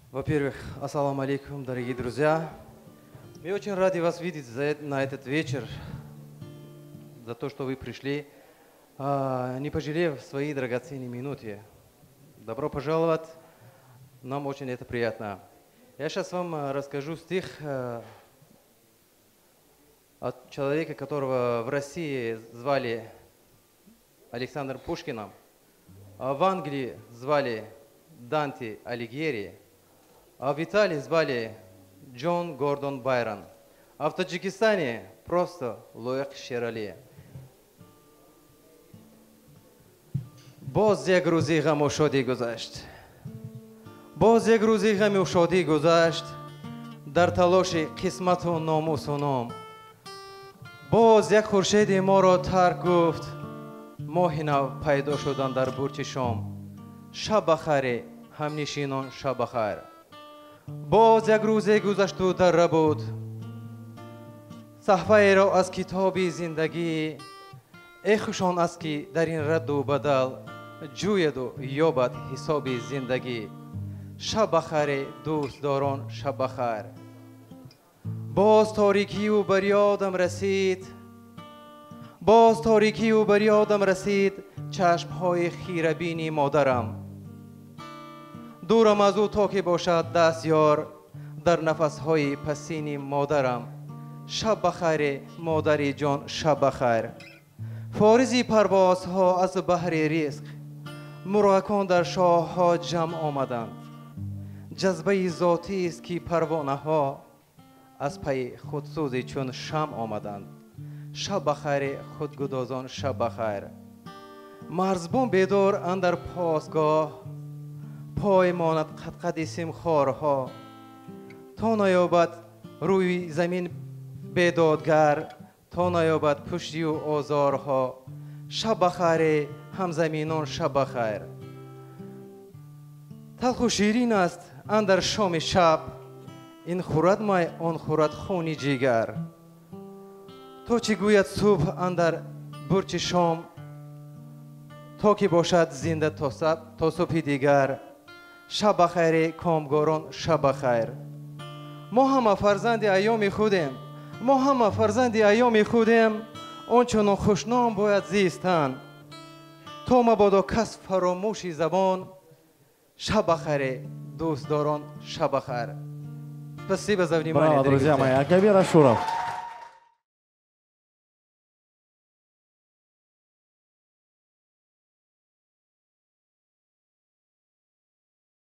Во-первых, ассаламу алейкум, дорогие друзья. Мы очень рады вас видеть на этот вечер, за то, что вы пришли, не пожалев свои драгоценные минуты. Добро пожаловать, нам очень это приятно. Я сейчас вам расскажу стих от человека, которого в России звали Александр Пушкиным, а в Англии звали Данте Алигьери, а в Италии звали Джон Гордон Байрон, а в Таджикистане просто Лояк Шерали. باز یک روزی غم و شادی گذشت باز یک روزی غم و شادی گذشت در تلاش قسمت و ناموس و نام باز یک خورشید ما را ترک گفت ماه نو پیدا شدن در برج شام شب بخیر همنشینان شب بخیر باز یک روزی گذشت و در بود صفحه را از کتاب زندگی ای خوشان است که در این رد و بدل جوید و یابد حساب زندگی شب بخیر دوستداران شب بخیر باز تاریکی و بر یادم رسید باز تاریکی و بر یادم رسید چشمهای خیره‌بین مادرم دورم از او تا که باشد دستیار در نفسهای پسین مادرم شب بخیر مادری جان شب بخیر فارزی پروازها از بحر رزق مراکان در شاهها جمع آمدند جذبه ذاتی است که پروانه ها از پی خودسوزی چون شمع آمدند شب بخیر خودگدازان شب بخیر مرزبان بیدار اندر پاسگاه پای ماند قد سیمخوارها تا نیابد روی زمین بیدادگر تا نیابد پشتی و آزارها شب بخیر همزمینان شب بخیر تلخ و شیرین است اندر شام شب این خورد مای آن خورد خونی جگر تو چی گوید صبح اندر برج شام تا که باشد زنده تا صبح دیگر شب بخیر کامگاران شب بخیر ما همه فرزند ایام خودیم ما همه فرزند ایام خودیم آنچنان خوشنام باید زیستن تا مبادا کس فراموشی زبان شب بخیر دوستداران شب بخیر. Спасибо за внимание. Браво, друзья мои. Акабир Ашуров.